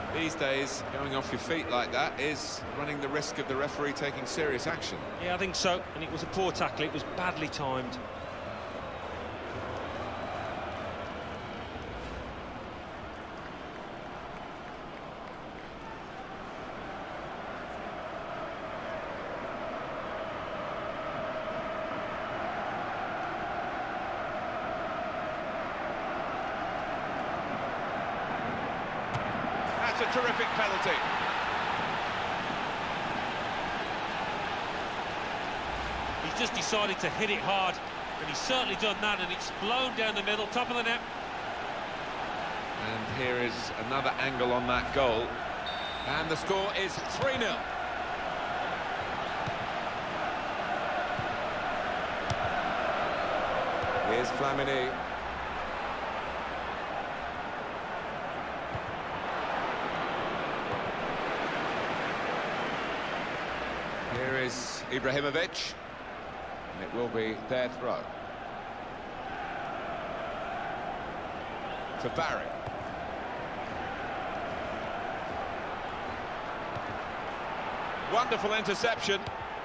These days, going off your feet like that is running the risk of the referee taking serious action. Yeah, I think so. And it was a poor tackle. It was badly timed. That's a terrific penalty. He's just decided to hit it hard, and he's certainly done that, and it's blown down the middle, top of the net. And here is another angle on that goal. And the score is 3-0. Here's Flamini. Here is Ibrahimovic. And it will be their throw. To Barry. Wonderful interception.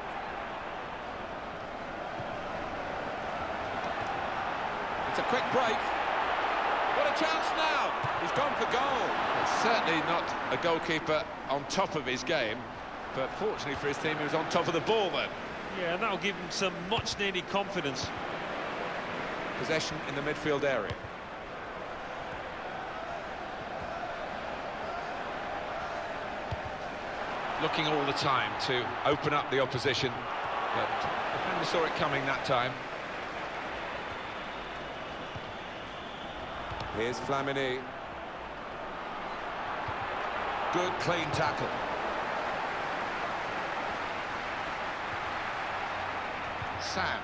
It's a quick break. What a chance now! He's gone for goal. It's certainly not a goalkeeper on top of his game, but fortunately for his team, he was on top of the ball then. Yeah, and that'll give him some much-needed confidence. Possession in the midfield area. Looking all the time to open up the opposition, but the defender saw it coming that time. Here's Flamini. Good, clean tackle. Sam.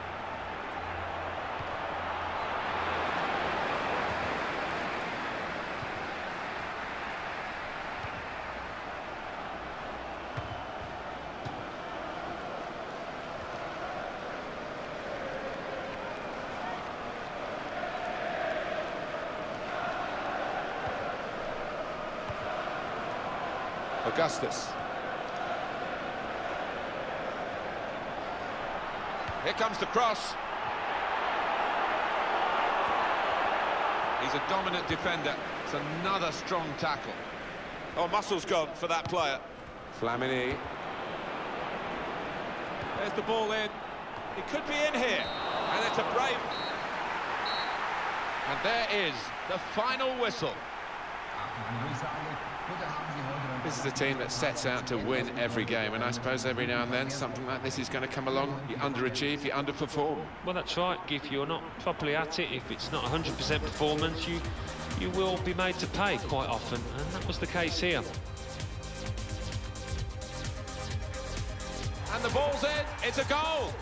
Augustus. Here comes the cross. He's a dominant defender. It's another strong tackle. Oh, muscle's gone for that player. Flamini. There's the ball in. He could be in here. And it's a break. And there is the final whistle. This is a team that sets out to win every game, and I suppose every now and then something like this is going to come along. You underachieve, you underperform. Well, that's right. If you're not properly at it, if it's not 100% performance, you will be made to pay quite often, and that was the case here. And the ball's in. It's a goal.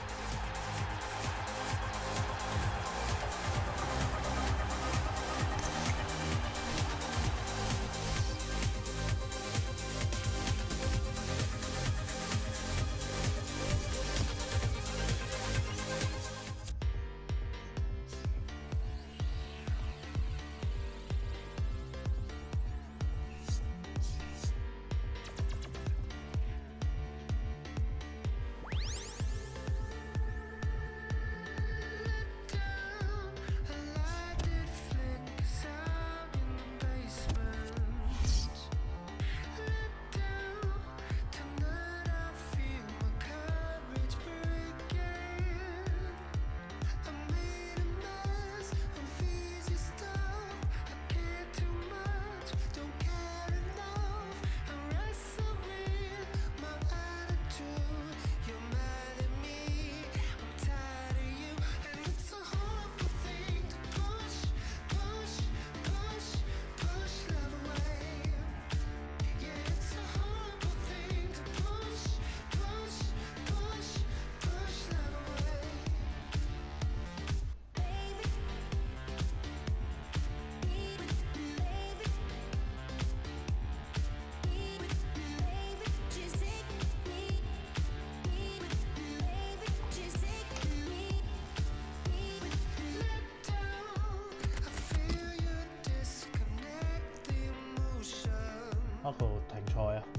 一個停賽啊。